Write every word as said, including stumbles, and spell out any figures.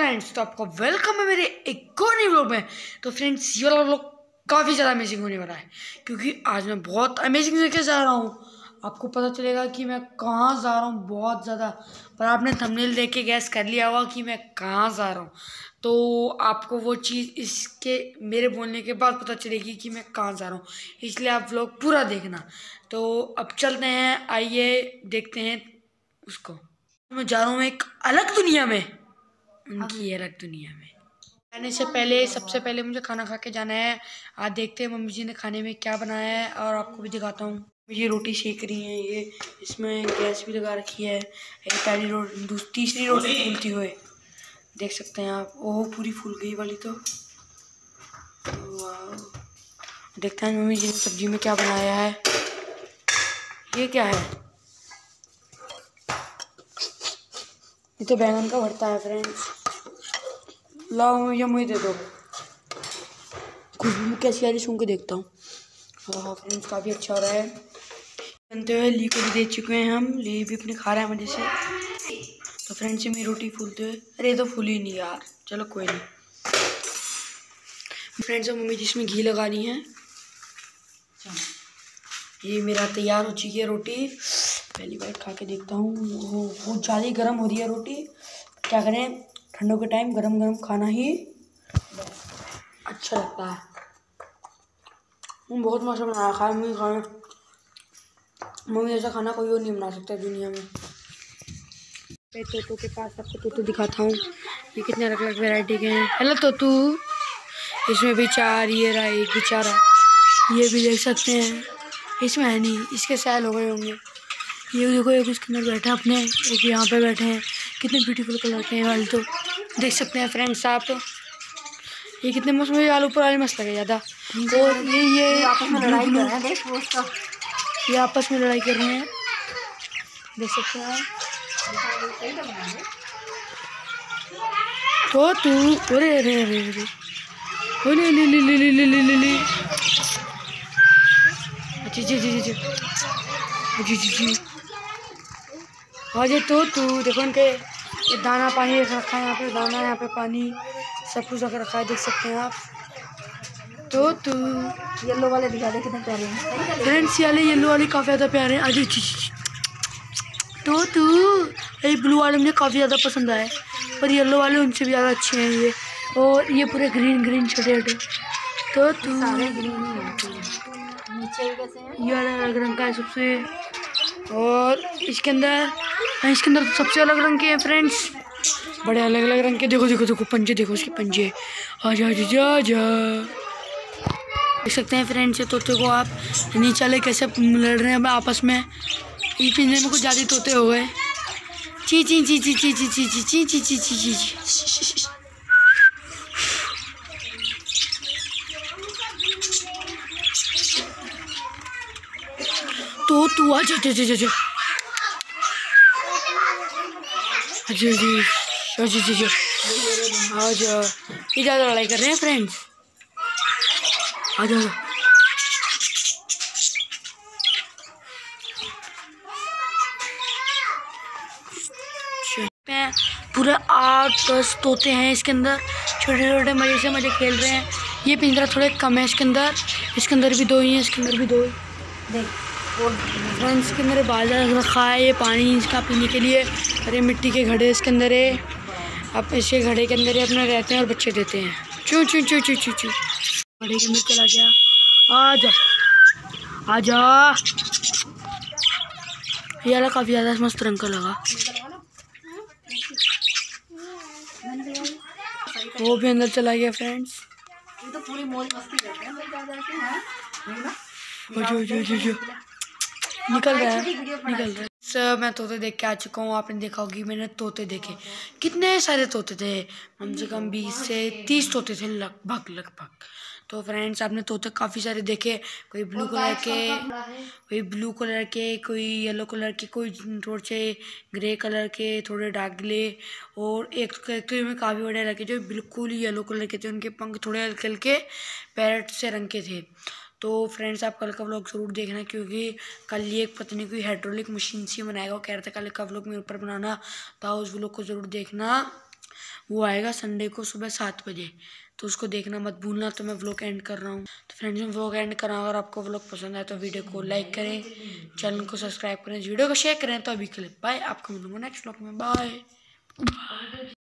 Friends, तो आपका welcome है मेरे एक और नए व्लॉग में। तो फ्रेंड्स, ये वाला व्लॉग काफ़ी ज़्यादा अमेजिंग होने वाला है क्योंकि आज मैं बहुत अमेजिंग जगह जा रहा हूँ। आपको पता चलेगा कि मैं कहाँ जा रहा हूँ बहुत ज़्यादा, पर आपने थंबनेल देख के गैस कर लिया होगा कि मैं कहाँ जा रहा हूँ। तो आपको वो चीज़ इसके मेरे बोलने के बाद पता चलेगी कि मैं कहाँ जा रहा हूँ, इसलिए आप व्लॉग पूरा देखना। तो अब चलते हैं, आइए देखते हैं उसको। मैं जा रहा हूँ एक अलग दुनिया में, उनकी अलग दुनिया में। जाने से पहले सबसे पहले मुझे खाना खा के जाना है। आज देखते हैं मम्मी जी ने खाने में क्या बनाया है और आपको भी दिखाता हूँ। ये रोटी सेक रही हैं, ये इसमें गैस भी लगा रखी है। ये पहली रोटी, तीसरी रोटी फूलती हुए देख सकते हैं आप। ओह, पूरी फूल गई वाली तो। वाह, देखते हैं मम्मी जी ने सब्जी में क्या बनाया है। ये क्या है? ये तो बैंगन का भरता है फ्रेंड्स। लाओ ये मुझे दे दो, खुशबू कैसी आ रही सुन के देखता हूँ। हाँ हाँ फ्रेंड्स, काफ़ी अच्छा हो रहा है। बनते हुए ली को भी दे चुके हैं हम, ली भी अपने खा रहा है मजे से। तो फ्रेंड्स, ये मेरी रोटी फूलते हुए, अरे ये तो फूली नहीं यार, चलो कोई नहीं। फ्रेंड्स, अब मम्मी जिसमें घी लगा रही है। ये मेरा तैयार हो चुकी है रोटी। पहली बार खा के देखता हूँ। वो बहुत ज़्यादा गर्म हो रही है रोटी, क्या करें, ठंडों के टाइम गरम गरम खाना ही अच्छा लगता है। बहुत मस्त बनाया, खाया मम्मी खाना। मम्मी ऐसा खाना कोई और नहीं बना सकता दुनिया में। मैं तोतों के पास आपको तोतों दिखाता हूँ। ये कितने अलग अलग वैरायटी के हैं। हेलो तोतू, इसमें भी चार, ये रहा एक बेचारा, ये भी देख सकते हैं। इसमें है नहीं, इसके सैल हो गए होंगे। ये देखो, एक इसके अंदर बैठे अपने, एक यहाँ पे बैठे हैं। कितने ब्यूटीफुल कलर के हैं वाले तो देख सकते हैं फ्रेंड्स आप। ये कितने मस्त, मुझे आलू ऊपर वाले मस्त लगे ज़्यादा। और ये ये आपस में लड़ाई कर रहे हैं, देख उसका, ये आपस में लड़ाई कर रहे हैं, देख सकते हैं। तो तू अरे अरे अरे अरे ले ले ले ले ले ले ले ले जी जी जी जी जी जी जी हाँ जी। तो तू देखो, उनके ये दाना पानी रखा है, यहाँ पे दाना, यहाँ पे पानी, सब कुछ रखा है, देख सकते हैं आप। तो तू येलो वाले दिखा दे कितने प्यारे हैं फ्रेंड्स, ये वाले येलो वाले काफ़ी ज़्यादा प्यारे हैं। अरे तो तू ये ब्लू वाले मुझे काफ़ी ज़्यादा पसंद आए, पर येलो वाले उनसे भी ज़्यादा अच्छे हैं ये। और ये पूरे ग्रीन ग्रीन छोटे छोटे। तो तू सारे ग्रीन ही हैं, नीचे कैसे हैं, ये वाला अलग रंग का है सबसे। और इसके अंदर, इसके अंदर सबसे अलग रंग के हैं फ्रेंड्स, बड़े अलग अलग रंग के। देखो देखो देखो पंजे, देखो इसके पंजे, आजा जा जा देख सकते हैं फ्रेंड्स। ये तोते को आप नीचे वाले कैसे लड़ रहे हैं आपस में। ये पिंजरे में कुछ ज़्यादा तोते हो गए। ची ची ची ची ची ची ची ची ची ची ची ची। तो तू आजा जा जा जा जी जी जी जी जी आजा। ये ज़्यादा लड़ाई कर रहे हैं फ्रेंड्स, आजा। पूरे आठ दस तोते हैं इसके अंदर, छोटे छोटे मजे से मजे खेल रहे हैं। ये पिंजरा थोड़े कम है इसके अंदर, इसके अंदर भी दो ही हैं, इसके अंदर भी दो ही देख। और फ्रेंड्स, इसके अंदर बाजा रखा है, ये पानी इसका पीने के लिए। अरे मिट्टी के घड़े इसके अंदर है, अब इसके घड़े के अंदर ही अपने रहते हैं और बच्चे देते हैं। चू चू चू चू चू चू घड़े के अंदर चला गया, आजा आजा। ये वाला काफ़ी ज़्यादा मस्त रंग का लगा, वो भी अंदर चला गया फ्रेंड्स। ये तो पूरी मौज मस्ती करते हैं, जो जो जो जो निकल रहा है निकल रहा है सर। मैं तोते देख के आ चुका हूँ, आपने देखा होगी मैंने तोते देखे, कितने सारे तोते थे, कम से कम बीस से तीस तोते थे लगभग लगभग। तो फ्रेंड्स, आपने तोते काफ़ी सारे देखे, कोई ब्लू कलर के, कोई ब्लू कलर के, कोई येलो कलर के, कोई थोड़े से ग्रे कलर के, थोड़े डार्क ग्रे। और एक तो में काफ़ी बड़े लगे जो बिल्कुल ही येलो कलर के थे, उनके पंख थोड़े हल्के हल्के पैरेट से रंग के थे। तो फ्रेंड्स, आप कल का व्लॉग ज़रूर देखना क्योंकि कल ये एक पत्नी कोई हाइड्रोलिक मशीन से बनाएगा। वो कह रहा था कल का व्लॉग मेरे ऊपर बनाना, तो उस व्लॉग को ज़रूर देखना। वो आएगा संडे को सुबह सात बजे, तो उसको देखना मत भूलना। तो मैं व्लॉग एंड कर रहा हूँ। तो फ्रेंड्स मैं व्लॉग एंड कर रहा हूँ। अगर आपको व्लॉग पसंद आए तो वीडियो को लाइक करें, चैनल को सब्सक्राइब करें, वीडियो को शेयर करें। तो अभी के लिए बाय, आपको मिलूंगा नेक्स्ट व्लॉग में। बाय।